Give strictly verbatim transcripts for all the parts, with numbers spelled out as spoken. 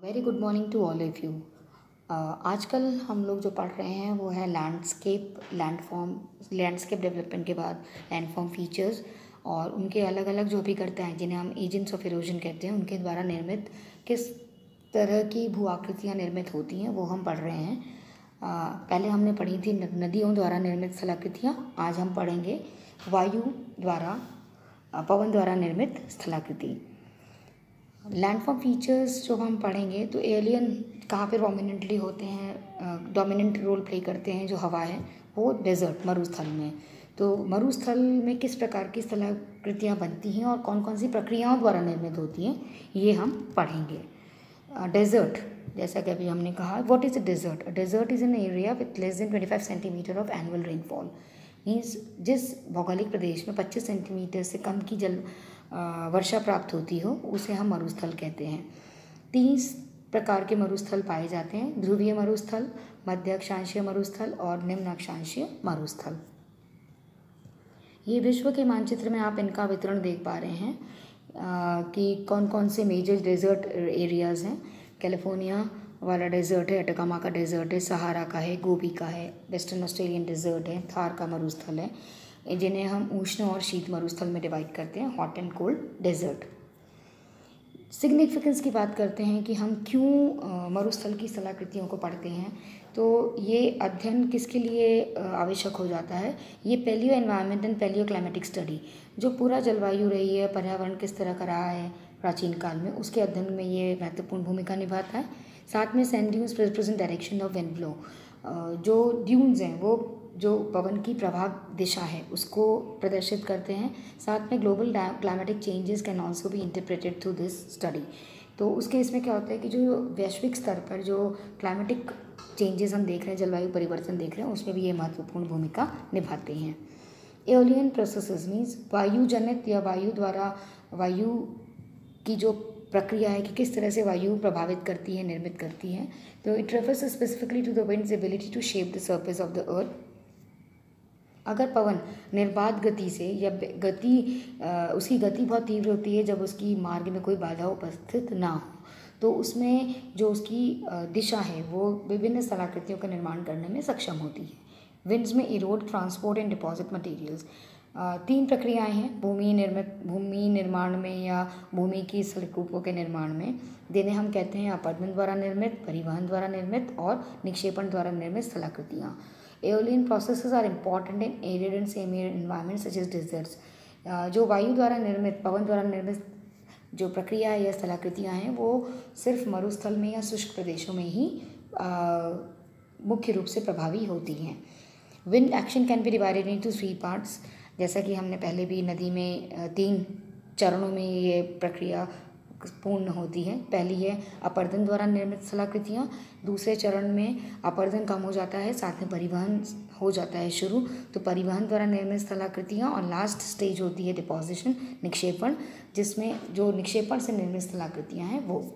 Very good morning to all of you. आजकल हम लोग जो पढ़ रहे हैं वो है लैंडस्केप लैंडफॉर्म लैंडस्केप डेवलपमेंट के बाद लैंडफॉर्म फीचर्स और उनके अलग अलग जो भी करते हैं जिन्हें हम एजेंट्स ऑफ इरोजन कहते हैं, उनके द्वारा निर्मित किस तरह की भू आकृतियाँ निर्मित होती हैं वो हम पढ़ रहे हैं। uh, पहले हमने पढ़ी थी नदियों द्वारा निर्मित स्थलाकृतियाँ। आज हम पढ़ेंगे वायु द्वारा पवन द्वारा निर्मित स्थलाकृति। लैंडफॉर्म फीचर्स जो हम पढ़ेंगे तो एलियन कहाँ पे डोमिनेंटली होते हैं, डोमिनेंट रोल प्ले करते हैं जो हवा है वो डेजर्ट मरुस्थल में। तो मरुस्थल में किस प्रकार की स्थलाकृतियाँ बनती हैं और कौन कौन सी प्रक्रियाओं द्वारा निर्मित होती हैं ये हम पढ़ेंगे। डेजर्ट, जैसा कि अभी हमने कहा, what is a desert? A desert is an area with less than twenty five centimetre of annual rainfall. Means जिस भौगोलिक प्रदेश में पच्चीस सेंटीमीटर से कम की जल वर्षा प्राप्त होती हो उसे हम मरुस्थल कहते हैं। तीस प्रकार के मरुस्थल पाए जाते हैं: ध्रुवीय मरुस्थल, मध्य अक्षांशीय मरुस्थल और निम्न अक्षांशीय मरुस्थल। ये विश्व के मानचित्र में आप इनका वितरण देख पा रहे हैं आ, कि कौन कौन से मेजर डेजर्ट एरियाज़ हैं। कैलिफोर्निया वाला डेजर्ट है, अटकामा का डेजर्ट है, सहारा का है, गोबी का है, वेस्टर्न ऑस्ट्रेलियन डेजर्ट है, थार का मरुस्थल है, जिन्हें हम उष्ण और शीत मरुस्थल में डिवाइड करते हैं, hot and cold desert. Significance की बात करते हैं कि हम क्यों मरुस्थल की स्थलाकृतियों को पढ़ते हैं। तो ये अध्ययन किसके लिए आवश्यक हो जाता है? ये palaeo environment and palaeo climatic study, जो पूरा जलवायु रही है, पर्यावरण किस तरह का रहा है प्राचीन काल में, उसके अध्ययन में ये महत्वपूर्ण भूमिका निभाता है। साथ में sand dunes present direction of wind flow, जो ड्यून्स हैं वो जो पवन की प्रवाह दिशा है उसको प्रदर्शित करते हैं। साथ में global climatic changes can also be interpreted through this study. तो उसके इसमें क्या होता है कि जो वैश्विक स्तर पर जो क्लाइमेटिक चेंजेस हम देख रहे हैं, जलवायु परिवर्तन देख रहे हैं, उसमें भी ये महत्वपूर्ण भूमिका निभाते हैं। एओलियन प्रोसेसेस मीन्स वायु जनित या वायु द्वारा वायु की जो प्रक्रिया है कि किस तरह से वायु प्रभावित करती है, निर्मित करती है। तो it refers specifically to the wind's ability to shape the surface of the earth. अगर पवन निर्बाध गति से या गति उसकी गति बहुत तीव्र होती है जब उसकी मार्ग में कोई बाधा उपस्थित ना हो, तो उसमें जो उसकी दिशा है वो विभिन्न स्थलाकृतियों का निर्माण करने में सक्षम होती है। विंड्स में erode, transport and deposit materials, तीन प्रक्रियाएं हैं भूमि निर्मित भूमि निर्माण में या भूमि की स्थलरूपों के निर्माण में, जिन्हें हम कहते हैं अपरदन द्वारा निर्मित, परिवहन द्वारा निर्मित और निक्षेपण द्वारा निर्मित स्थलाकृतियाँ। Aeolian processes are important in arid and semi arid environment such as deserts. जो वायु द्वारा निर्मित, पवन द्वारा निर्मित जो प्रक्रिया या स्थलाकृतियाँ हैं वो सिर्फ मरुस्थल में या शुष्क प्रदेशों में ही मुख्य रूप से प्रभावी होती हैं। Wind action can be divided into three parts, जैसा कि हमने पहले भी नदी में तीन चरणों में ये प्रक्रिया पूर्ण होती है। पहली है अपरदन द्वारा निर्मित स्थलाकृतियाँ, दूसरे चरण में अपरदन कम हो जाता है, साथ में परिवहन हो जाता है शुरू, तो परिवहन द्वारा निर्मित स्थलाकृतियाँ, और लास्ट स्टेज होती है डिपोजिशन, निक्षेपण, जिसमें जो निक्षेपण से निर्मित स्थलाकृतियाँ हैं वो।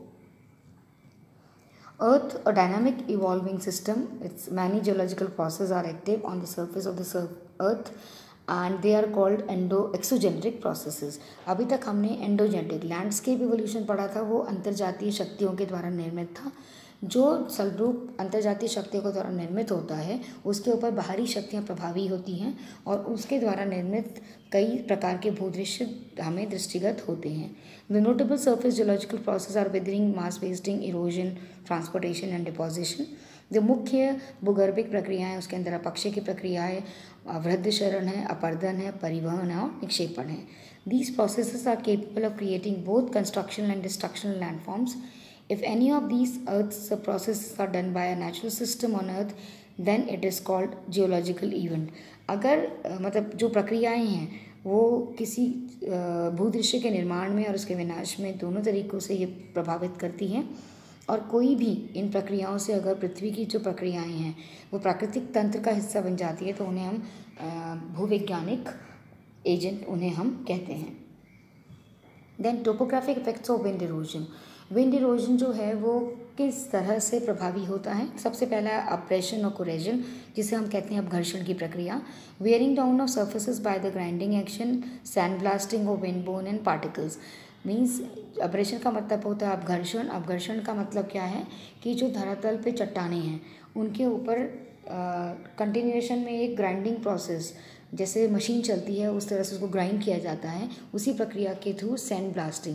Earth, a dynamic evolving system, its many geological processes are active on the surface of the earth and they are called endo exogeneric processes. अभी तक हमने एंडोजेनेटिक लैंडस्केप इवोल्यूशन पढ़ा था, वो अंतर्जातीय शक्तियों के द्वारा निर्मित था। जो स्थलरूप अंतर्जातीय शक्तियों के द्वारा निर्मित होता है उसके ऊपर बाहरी शक्तियाँ प्रभावी होती हैं और उसके द्वारा निर्मित कई प्रकार के भूदृश्य हमें दृष्टिगत होते हैं। The notable surface geological process are weathering, mass wasting, erosion, transportation and deposition. जो मुख्य भूगर्भिक प्रक्रियाएं उसके अंदर अपक्षय की प्रक्रिया है, वृद्धशरण है, अपरदन है, परिवहन है और निक्षेपण है। These processes are capable of creating both constructional and destructional landforms. If any of these Earth's processes are done by a natural system on Earth, then it is called geological event. अगर मतलब जो प्रक्रियाएं हैं वो किसी भूदृश्य के निर्माण में और उसके विनाश में दोनों तरीक़ों से ये प्रभावित करती हैं, और कोई भी इन प्रक्रियाओं से अगर पृथ्वी की जो प्रक्रियाएं हैं वो प्राकृतिक तंत्र का हिस्सा बन जाती है तो उन्हें हम भूवैज्ञानिक एजेंट उन्हें हम कहते हैं। Then topographic effects of wind erosion. Wind erosion जो है वो किस तरह से प्रभावी होता है? सबसे पहला अप्रेशन और कोरेजन, जिसे हम कहते हैं अपघर्षण की प्रक्रिया। Wearing down of surfaces by the grinding action, sand blasting of wind borne and particles. Means abrasion का मतलब होता है अपघर्षण। अपघर्षण का मतलब क्या है कि जो धरातल पे चट्टानें हैं उनके ऊपर कंटिन्यूएशन में एक ग्राइंडिंग प्रोसेस, जैसे मशीन चलती है उस तरह से उसको ग्राइंड किया जाता है। उसी प्रक्रिया के थ्रू सैंड ब्लास्टिंग,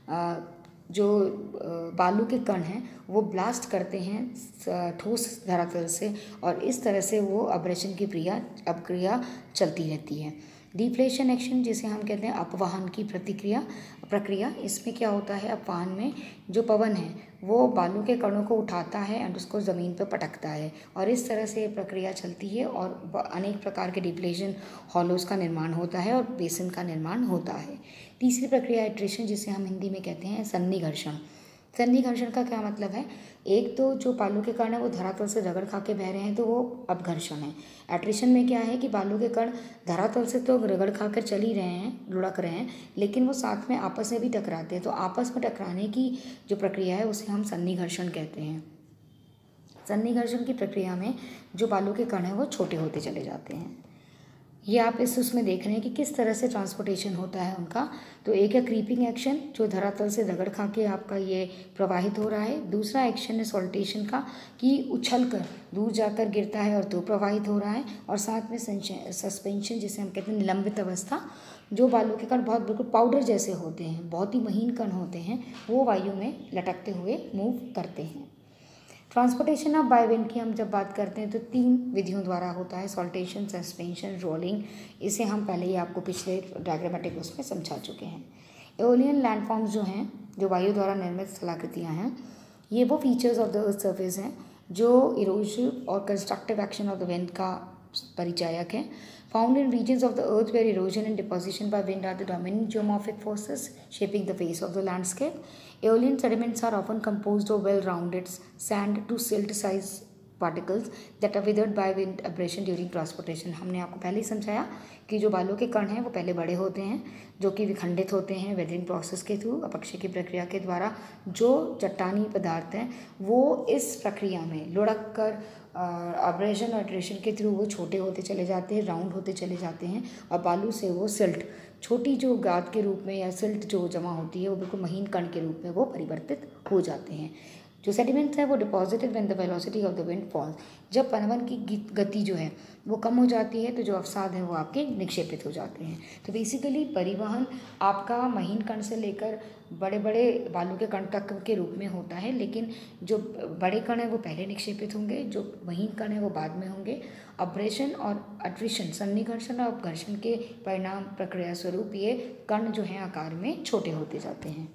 जो बालू के कण हैं वो ब्लास्ट करते हैं ठोस धरातल से, और इस तरह से वो अब्रेशन की क्रिया अपक्रिया चलती रहती है। डिफ्लेशन एक्शन, जिसे हम कहते हैं अपवाहन की प्रतिक्रिया प्रक्रिया, इसमें क्या होता है, अपवाहन में जो पवन है वो बालू के कणों को उठाता है और उसको ज़मीन पर पटकता है, और इस तरह से प्रक्रिया चलती है और अनेक प्रकार के डिफ्लेशन हॉलोज का निर्माण होता है और बेसिन का निर्माण होता है। तीसरी प्रक्रिया एट्रिशन, जिसे हम हिंदी में कहते हैं सन्निघर्षण। सन्निघर्षण का क्या मतलब है, एक तो जो बालू के कण है वो धरातल से रगड़ खा के बह रहे हैं तो वो अपघर्षण है। एट्रिशन में क्या है कि बालू के कण धरातल से तो रगड़ खा कर चल ही रहे हैं, लुढ़क रहे हैं, लेकिन वो साथ में आपस में भी टकराते हैं, तो आपस में टकराने की जो प्रक्रिया है उसे हम सन्निघर्षण कहते हैं। सन्निघर्षण की प्रक्रिया में जो बालू के कण हैं वो छोटे होते चले जाते हैं। ये आप इस उसमें देख रहे हैं कि किस तरह से ट्रांसपोर्टेशन होता है उनका। तो एक है क्रीपिंग एक्शन, जो धरातल से रगड़ खा के आपका ये प्रवाहित हो रहा है। दूसरा एक्शन है सॉल्टेशन का, कि उछल कर दूर जाकर गिरता है और तो प्रवाहित हो रहा है। और साथ में सस्पेंशन, जिसे हम कहते हैं निलंबित अवस्था, जो बालू के कण बहुत बिल्कुल पाउडर जैसे होते हैं, बहुत ही महीन कण होते हैं, वो वायु में लटकते हुए मूव करते हैं। ट्रांसपोर्टेशन ऑफ बाय विंड की हम जब बात करते हैं तो तीन विधियों द्वारा होता है, सॉल्टेशन, सस्पेंशन, रोलिंग। इसे हम पहले ही आपको पिछले डायग्रामेटिक उसमें समझा चुके हैं। एओलियन लैंडफॉर्म्स जो हैं, जो वायु द्वारा निर्मित स्थलाकृतियाँ हैं, ये वो features of the earth surface हैं जो इरोसिव और constructive action of the wind का परिचायक है। Found in regions of the earth where erosion and deposition by wind are the dominant geomorphic forces shaping the face of the landscape. Aeolian sediments are often composed of well-rounded sand to silt-sized particles that are withered by wind abrasion during transportation. हमने आपको पहले ही समझाया कि जो बालू के कण हैं वो पहले बड़े होते हैं, जो कि विखंडित होते हैं वेदरिंग प्रोसेस के थ्रू, अपक्षय की प्रक्रिया के द्वारा। जो चट्टानी पदार्थ हैं वो इस प्रक्रिया में लुढ़क कर अब्रेशन और एट्रेशन के थ्रू वो छोटे होते चले जाते हैं, राउंड होते चले जाते हैं, और बालू से वो सिल्ट, छोटी जो गाद के रूप में या सिल्ट जो जमा होती है वो बिल्कुल महीन कण के रूप में वो परिवर्तित हो जाते हैं। जो सेडिमेंट्स है वो deposited when the velocity of the wind falls, जब पनवन की गति जो है वो कम हो जाती है तो जो अवसाद है वो आपके निक्षेपित हो जाते हैं। तो बेसिकली परिवहन आपका महीन कण से लेकर बड़े बड़े बालू के कण तक के रूप में होता है, लेकिन जो बड़े कण है वो पहले निक्षेपित होंगे, जो महीन कण है वो बाद में होंगे। अब्रेशन और अट्रिशन, सन्निघर्षण और अपघर्षण के परिणाम प्रक्रिया स्वरूप ये कण जो हैं आकार में छोटे होते जाते हैं।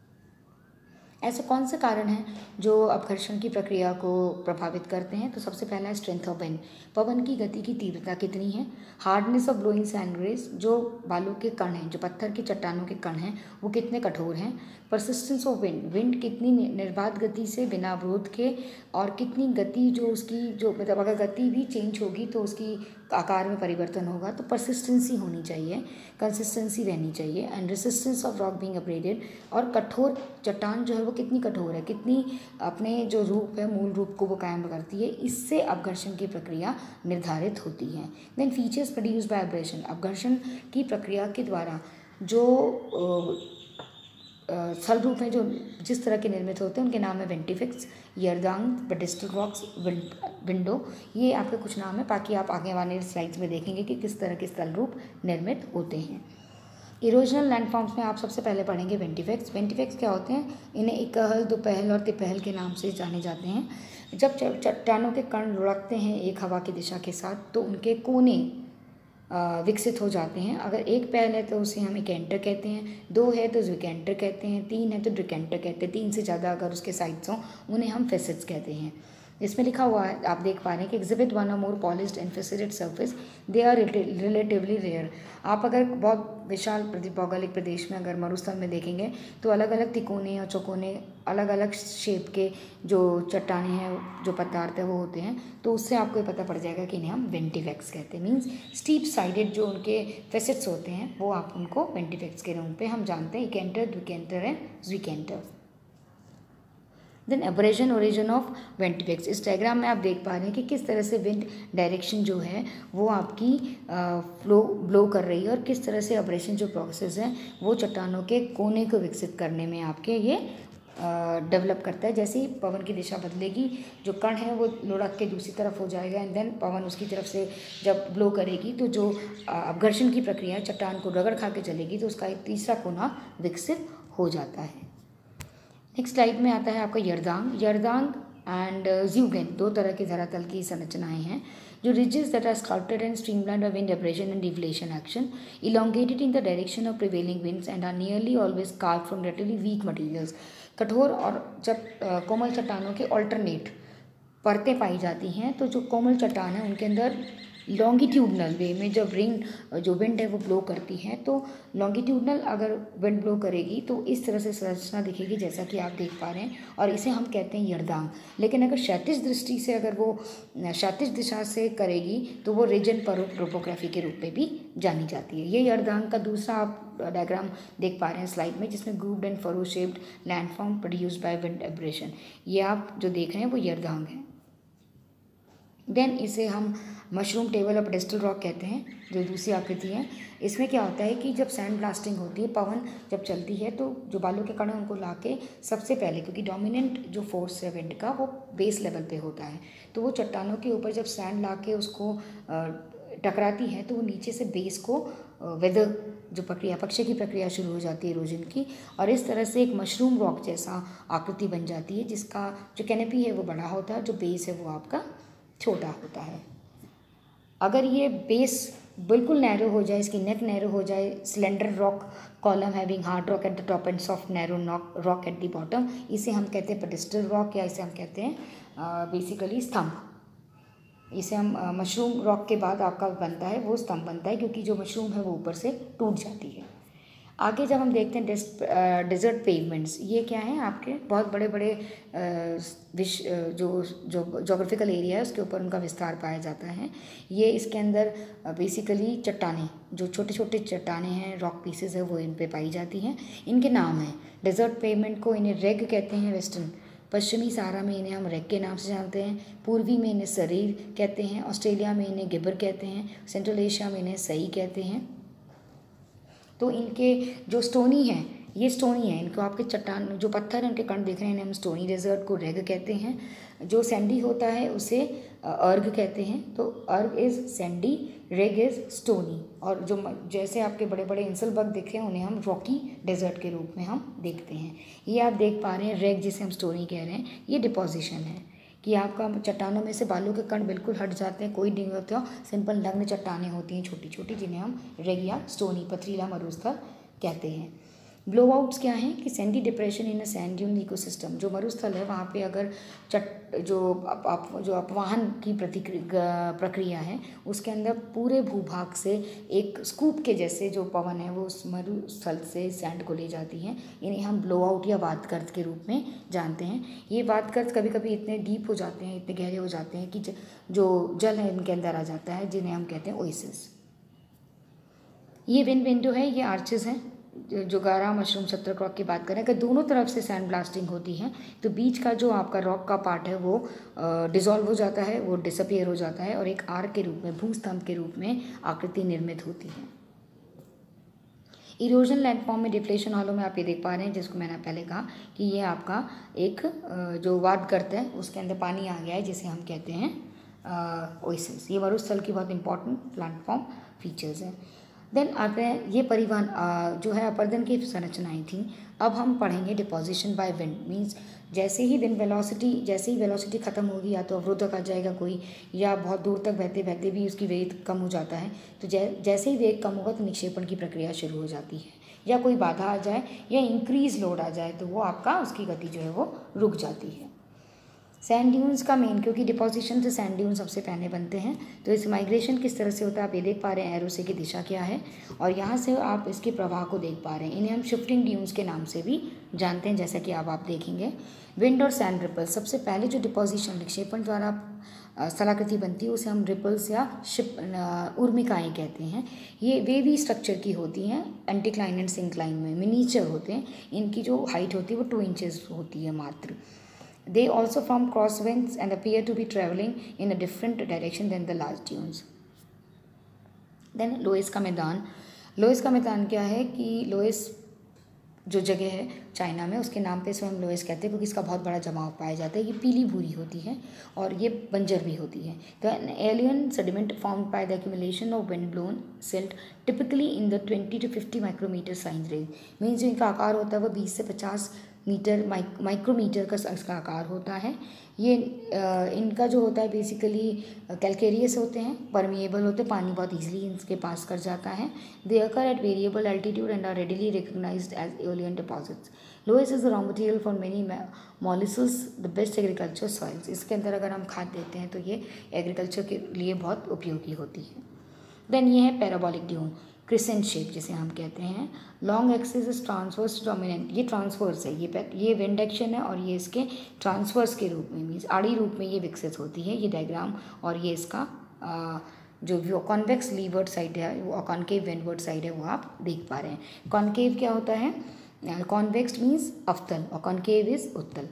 ऐसे कौन से कारण हैं जो अपघर्षण की प्रक्रिया को प्रभावित करते हैं? तो सबसे पहला है स्ट्रेंथ ऑफ विंड, पवन की गति की तीव्रता कितनी है। Hardness of blowing sand grains, जो बालू के कण हैं, जो पत्थर की चट्टानों के कण हैं वो कितने कठोर हैं। परसिस्टेंस ऑफ विंड, विंड कितनी निर्बाध गति से बिना अवरोध के, और कितनी गति जो उसकी जो मतलब अगर गति भी चेंज होगी तो उसकी आकार में परिवर्तन होगा, तो परसिस्टेंसी होनी चाहिए, कंसिस्टेंसी रहनी चाहिए। And resistance of rock being abraded, और कठोर चट्टान जो है वो कितनी कठोर है, कितनी अपने जो रूप है मूल रूप को वो कायम करती है, इससे अपघर्षण की प्रक्रिया निर्धारित होती है। Then features produce by abrasion, अपघर्षण की प्रक्रिया के द्वारा जो स्थल रूप में जो जिस तरह के निर्मित होते हैं उनके नाम है ventifacts, yardang, pedestal rocks, window. ये आपके कुछ नाम है, बाकी आप आगे वाले स्लाइड्स में देखेंगे कि किस तरह के स्थल रूप निर्मित होते हैं। इरोजनल लैंडफॉर्म्स में आप सबसे पहले पढ़ेंगे वेंटिफिक्स। वेंटिफिक्स क्या होते हैं? इन्हें इकहल, दोपहल और तिपहल के नाम से जाने जाते हैं। जब चट्टानों के कण लुढ़कते हैं एक हवा की दिशा के साथ तो उनके कोने विकसित हो जाते हैं। अगर एक पहल है तो उसे हम इकेंटर कहते हैं, दो है तो ज्विकेंटर कहते हैं, तीन है तो ड्रिकेंटर कहते हैं, तीन से ज़्यादा अगर उसके साइड्स हों उन्हें हम फेसेट्स कहते हैं। इसमें लिखा हुआ है, आप देख पा रहे हैं कि exhibit one or more polished and faceted surface, they are relatively rare. आप अगर बहुत विशाल भौगोलिक प्रदेश में अगर मरुस्थल में देखेंगे तो अलग अलग तिकोने और चौकोने अलग अलग शेप के जो चट्टाने हैं, जो पदार्थ है वो होते हैं, तो उससे आपको ये पता पड़ जाएगा कि इन्हें हम वेंटिफिक्स कहते हैं। मीन्स स्टीप साइडेड जो उनके फेसेट्स होते हैं वो आप उनको वेंटिफिक्स के रूप में हम जानते हैं। Einkanter, dreikanter and zweikanter. Then abrasion origin of wind effects. इस डायग्राम में आप देख पा रहे हैं कि किस तरह से विंड डायरेक्शन जो है वो आपकी फ्लो ब्लो कर रही है और किस तरह से एब्रेशन जो प्रोसेस है वो चट्टानों के कोने को विकसित करने में आपके ये डेवलप करता है। जैसे ही पवन की दिशा बदलेगी जो कण है वो लुढ़क के दूसरी तरफ हो जाएगा एंड देन पवन उसकी तरफ से जब ब्लो करेगी तो जो अपघर्षण की प्रक्रिया चट्टान को रगड़ खा के चलेगी तो उसका एक तीसरा कोना विकसित हो जाता है। नेक्स्ट स्लाइड में आता है आपका यर्दांग। यर्दांग एंड ज़्यूगेन दो तरह की धरातल की संरचनाएं हैं जो ridges that are sculpted and streamlined by wind abrasion and deflation action, elongated in the direction of prevailing winds and are nearly always carved from relatively weak materials. कठोर और जब कोमल चट्टानों के ऑल्टरनेट परतें पाई जाती हैं तो जो कोमल चट्टान है उनके अंदर लॉन्गिट्यूडनल वे में जब रिंग जो विंड है वो ब्लो करती है तो लॉन्गिट्यूडनल अगर विंड ब्लो करेगी तो इस तरह से संरचना दिखेगी जैसा कि आप देख पा रहे हैं और इसे हम कहते हैं यर्दांग। लेकिन अगर क्षैतिज दृष्टि से अगर वो क्षैतिज दिशा से करेगी तो वो रिजन टोपोग्राफी के रूप में भी जानी जाती है। ये यर्दांग का दूसरा आप डायग्राम देख पा रहे हैं स्लाइड में जिसमें grooved and furrow shaped landform produced by wind abrasion. ये आप जो देख रहे हैं वो यर्दांग है। देन इसे हम मशरूम टेबल और पेडेस्टल रॉक कहते हैं जो दूसरी आकृति है। इसमें क्या होता है कि जब सैंड ब्लास्टिंग होती है, पवन जब चलती है तो जो बालू के कण हैं उनको लाके सबसे पहले, क्योंकि डोमिनेंट जो फोर्स है विंड का वो बेस लेवल पे होता है, तो वो चट्टानों के ऊपर जब सैंड लाके उसको टकराती है तो वो नीचे से बेस को वेदर जो प्रक्रिया पक्षे की प्रक्रिया शुरू हो जाती है इरोजन की, और इस तरह से एक मशरूम रॉक जैसा आकृति बन जाती है जिसका जो कैनोपी है वो बड़ा होता है, जो बेस है वो आपका छोटा होता है। अगर ये बेस बिल्कुल नैरो हो जाए, इसकी नेक नैरो हो जाए, cylinder rock column having hard rock at the top and soft narrow rock at the bottom, इसे हम कहते हैं पेडेस्टल रॉक या इसे हम कहते हैं बेसिकली स्तंभ। इसे हम मशरूम रॉक के बाद आपका बनता है वो स्तंभ बनता है क्योंकि जो मशरूम है वो ऊपर से टूट जाती है। आगे जब हम देखते हैं डेजर्ट पेवमेंट्स, ये क्या हैं आपके बहुत बड़े बड़े विश्व जो जो जोग्राफिकल एरिया है उसके ऊपर उनका विस्तार पाया जाता है। ये इसके अंदर बेसिकली चट्टानें, जो छोटे छोटे चट्टानें हैं, रॉक पीसेस है, वो इन पे पाई जाती हैं। इनके नाम हैं डेजर्ट पेवमेंट को इन्हें रेग कहते हैं वेस्टर्न, पश्चिमी सहारा में इन्हें हम रेग के नाम से जानते हैं, पूर्वी में इन्हें सरीर कहते हैं, ऑस्ट्रेलिया में इन्हें गिबर कहते हैं, सेंट्रल एशिया में इन्हें सई कहते हैं। तो इनके जो स्टोनी हैं, ये स्टोनी है, इनको आपके चट्टान जो पत्थर हैं उनके कण देख रहे हैं, हम स्टोनी डेजर्ट को रेग कहते हैं। जो सैंडी होता है उसे अर्ग कहते हैं, तो erg is sandy, reg is stony. और जो जैसे आपके बड़े बड़े इंसलबर्ग दिख रहे हैं उन्हें हम रॉकी डेजर्ट के रूप में हम देखते हैं। ये आप देख पा रहे हैं रेग जिसे हम स्टोनी कह रहे हैं, ये डिपोजिशन है कि आपका चट्टानों में से बालू के कण बिल्कुल हट जाते हैं, कोई नहीं होता, सिंपल नग्न चट्टानें होती हैं छोटी छोटी जिन्हें हम रेग या स्टोनी पथरीला मरुस्थल कहते हैं। ब्लो आउट्स क्या हैं कि sandy depression in a sand dune ecosystem, जो मरुस्थल है वहाँ पे अगर चट जो अप, अप, जो अपवाहन की प्रतिक्रिया प्रक्रिया है उसके अंदर पूरे भूभाग से एक स्कूप के जैसे जो पवन है वो उस मरुस्थल से सैंड को ले जाती हैं। इन्हें हम ब्लो आउट या वातगर्त के रूप में जानते हैं। ये वातगर्त कभी कभी इतने डीप हो जाते हैं, इतने गहरे हो जाते हैं कि जो जल है इनके अंदर आ जाता है, जिन्हें हम कहते हैं ओएसिस। ये विंड विंडो है, ये आर्चेस हैं। जो गारा मशरूम सत्रक रॉक की बात करें, अगर दोनों तरफ से सैंड ब्लास्टिंग होती है तो बीच का जो आपका रॉक का पार्ट है वो डिसॉल्व हो जाता है, वो डिसअपियर हो जाता है और एक आर्क के रूप में, भूस्तंभ के रूप में आकृति निर्मित होती है। इरोजन लैंडफॉर्म में डिफ्लेशन हॉलो में आप ये देख पा रहे हैं जिसको मैंने पहले कहा कि ये आपका एक जो वातगर्त है उसके अंदर पानी आ गया है जिसे हम कहते हैं ओएसिस। ये मरुस्थल की बहुत इंपॉर्टेंट प्लेटफॉर्म फीचर्स हैं। देन आते हैं ये परिवहन जो है अपर्दन की संरचनाएं थी। अब हम पढ़ेंगे डिपोजिशन बाय विंड, मींस जैसे ही विंड वेलोसिटी जैसे ही वेलोसिटी ख़त्म होगी या तो अवरोधक आ जाएगा कोई, या बहुत दूर तक बहते बहते भी उसकी वेग कम हो जाता है, तो जै जैसे ही वेग कम होगा तो निक्षेपण की प्रक्रिया शुरू हो जाती है, या कोई बाधा आ जाए या इंक्रीज लोड आ जाए तो वो आपका उसकी गति जो है वो रुक जाती है। सैंड ड्यून्स का मेन, क्योंकि डिपोजिशन से सैंड ड्यून सबसे पहले बनते हैं, तो इस माइग्रेशन किस तरह से होता है आप ये देख पा रहे हैं, एरो से की दिशा क्या है और यहाँ से आप इसके प्रवाह को देख पा रहे हैं। इन्हें हम शिफ्टिंग ड्यून्स के नाम से भी जानते हैं, जैसा कि अब आप देखेंगे। विंड और सैंड रिपल, सबसे पहले जो डिपोजिशन निक्षेपण द्वारा स्थलाकृति बनती है उसे हम रिपल्स या शिप उर्मिकाएँ कहते हैं। ये वे भी स्ट्रक्चर की होती हैं, एंटीक्लाइन एंड सिंक्लाइन में मिनीचर होते हैं। इनकी जो हाइट होती है वो टू इंचेस होती है मात्र। They also form crosswinds and appear to be traveling in a different direction than the large dunes. Then loess का मैदान. लोएस का मैदान क्या है कि लोएस जो जगह है चाइना में, उसके नाम पे इसे हम लोएस कहते हैं क्योंकि इसका बहुत बड़ा जमाव पाया जाता है. ये पीली भूरी होती है और ये बंजर भी होती है. तो an aeolian sediment formed by the accumulation of wind blown silt typically in the twenty to fifty micrometre size range. मीन्स जो इनका आकार होता है वो बीस से पचास मीटर माइक माइक्रोमीटर का इसका आकार होता है. ये आ, इनका जो होता है बेसिकली कैलकेरियस होते हैं, परमिएबल होते हैं, पानी बहुत इजीली इनके पास कर जाता है. They occur at variable altitude and are readily recognised as aeolian deposits. Loess is the raw material for many mollisols, the best agriculture soils. इसके अंदर अगर हम खाद देते हैं तो ये एग्रीकल्चर के लिए बहुत उपयोगी होती है. देन ये है पैराबोलिक ड्यून, क्रिसेंट शेप जिसे हम कहते हैं. Long axis is transverse dominant. ये ट्रांसवर्स है, ये ये विंड एक्शन है और ये इसके ट्रांसवर्स के रूप में मीन्स आड़ी रूप में ये विकसित होती है. ये डायग्राम और ये इसका आ, जो कॉन्वेक्स लीवर्ड साइड है वो कॉन्केव विंडवर्ड साइड है वो आप देख पा रहे हैं. कॉन्केव क्या होता है? कॉन्वेक्स मीन्स अवतल और कॉन्केव इज उत्तल.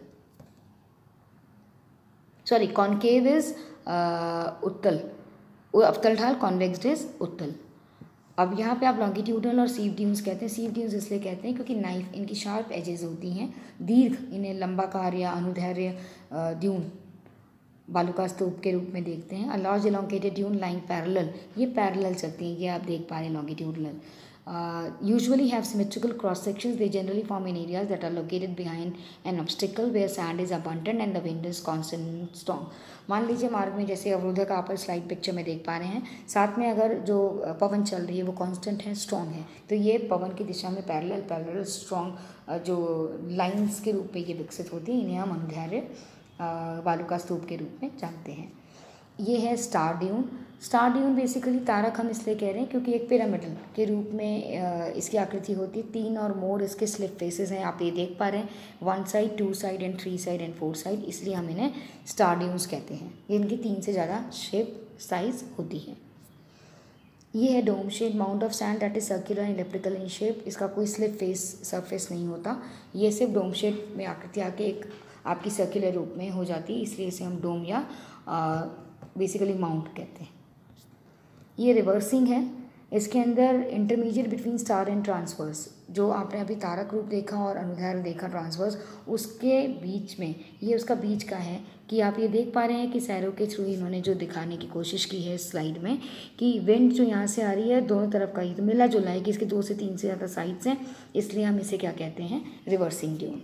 सॉरी, कॉन्केव इज उत्तल, अवतल ढाल, कॉन्वेक्स इज उत्तल. अब यहाँ पे आप लॉन्गिट्यूडनल और सीव ड्यून्स कहते हैं. सीव ड्यून्स इसलिए कहते हैं क्योंकि नाइफ इनकी शार्प एजेस होती हैं. दीर्घ इन्हें लंबाकार या अनुदैर्घ्य ड्यून बालू का स्तूप के रूप में देखते हैं. A large elongated dune line parallel, ये पैरेलल चलती हैं, ये आप देख पा रहे हैं longitudinal. usually have symmetrical cross sections. They generally form in areas that are located behind an obstacle where sand is abundant and the wind is constant and strong. मान लीजिए मार्ग में जैसे अवरोधक आप स्लाइड पिक्चर में देख पा रहे हैं, साथ में अगर जो पवन चल रही है वो कांस्टेंट है, स्ट्रॉन्ग है, तो ये पवन की दिशा में पैरेलल पैरेलल स्ट्रॉन्ग जो लाइंस के रूप में ये विकसित होती हैं, इन्हें हम अनुदैर्घ्य बालू का स्तूप के रूप में जानते हैं. ये है star dune. Star dune basically तारक हम इसलिए कह रहे हैं क्योंकि एक पिरामिडल के रूप में इसकी आकृति होती है. तीन और मोर इसके स्लिप फेसेस हैं, आप ये देख पा रहे हैं, one side, two side and three side and four side, इसलिए हम इन्हें स्टार ड्यून्स कहते हैं. ये इनकी तीन से ज़्यादा शेप साइज होती है. ये है dome shape mount of sand that is circular and elliptical in shape. इसका कोई स्लिप फेस सरफेस नहीं होता, ये सिर्फ डोम शेप में आकृति आके एक आपकी सर्कुलर रूप में हो जाती है, इसलिए इसे हम डोम या बेसिकली माउंट कहते हैं. ये रिवर्सिंग है. इसके अंदर intermediate between star and transverse, जो आपने अभी तारक रूप देखा और अनुदैर्घ्य देखा ट्रांसवर्स, उसके बीच में ये उसका बीच का है कि आप ये देख पा रहे हैं कि सैरो के थ्रू इन्होंने जो दिखाने की कोशिश की है स्लाइड में कि विंड जो यहाँ से आ रही है दोनों तरफ का ही तो मिला जुला है कि इसके दो से तीन से ज़्यादा साइड्स हैं, इसलिए हम इसे क्या कहते हैं? Reversing dune.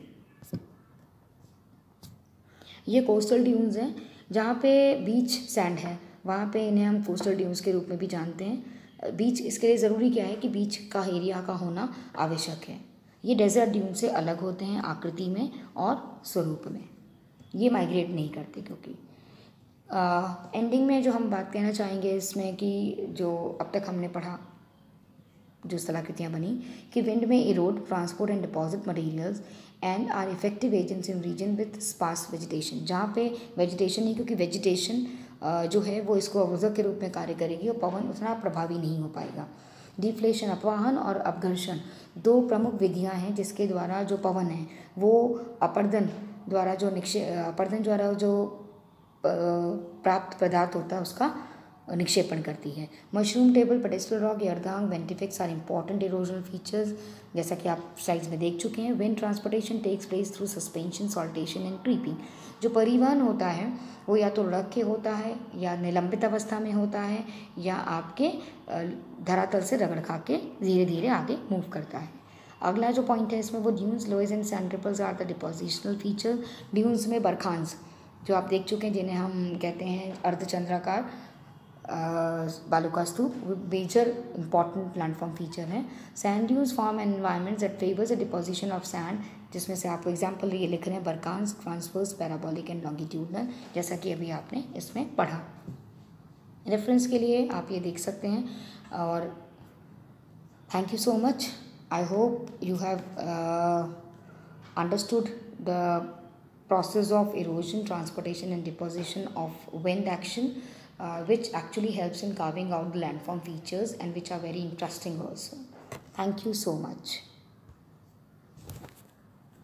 ये कोस्टल ड्यून्स हैं जहाँ पे बीच सैंड है, वहाँ पे इन्हें हम कोस्टल ड्यून्स के रूप में भी जानते हैं. बीच इसके लिए ज़रूरी क्या है कि बीच का एरिया का होना आवश्यक है. ये डेजर्ट ड्यून से अलग होते हैं आकृति में और स्वरूप में. ये माइग्रेट नहीं करते क्योंकि एंडिंग में जो हम बात कहना चाहेंगे इसमें कि जो अब तक हमने पढ़ा जो स्थलाकृतियाँ बनी कि wind may erode, transport and deposit materials and are effective agents in region with sparse vegetation. जहाँ पे वेजिटेशन नहीं, क्योंकि वेजिटेशन जो है वो इसको अवरोधक के रूप में कार्य करेगी और पवन उतना प्रभावी नहीं हो पाएगा. डिफ्लेशन, अपवाहन और अपघर्षण दो प्रमुख विधियाँ हैं जिसके द्वारा जो पवन है वो अपर्दन द्वारा जो निक्षे अपर्दन द्वारा जो प्राप्त पदार्थ होता है उसका निक्षेपण करती है. मशरूम टेबल, पेडेस्टल रॉक या अर्धांग ventifacts are important erosional features, जैसा कि आप स्लाइड्स में देख चुके हैं. Wind transportation takes place through suspension, saltation and creeping. जो परिवहन होता है वो या तो रख के होता है या निलंबित अवस्था में होता है या आपके धरातल से रगड़ खा के धीरे धीरे आगे मूव करता है. अगला जो पॉइंट है इसमें वो dunes, loess and sand ripples are the depositional feature. Dunes में बरखांस जो आप देख चुके हैं जिन्हें हम कहते हैं अर्धचंद्राकार बालू का स्तूप, मेजर इंपॉर्टेंट प्लेटफॉर्म फीचर है. Sand dunes form an environment that favours the deposition of sand, जिसमें से आपको एग्जांपल ये लिख रहे हैं barchans, transverse, parabolic and longitudinal, जैसा कि अभी आपने इसमें पढ़ा. रेफरेंस के लिए आप ये देख सकते हैं. और thank you so much. I hope you have understood the process of erosion, transportation and deposition of wind action, uh, which actually helps in carving out the landform features and which are very interesting also. Thank you so much.